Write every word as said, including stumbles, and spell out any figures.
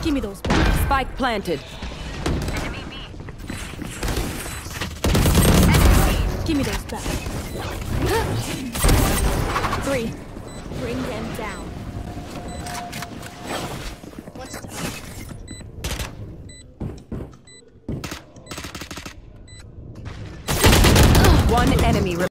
Give me those back. Spike planted. Give me those back. Three. Bring them down. What's up? One enemy.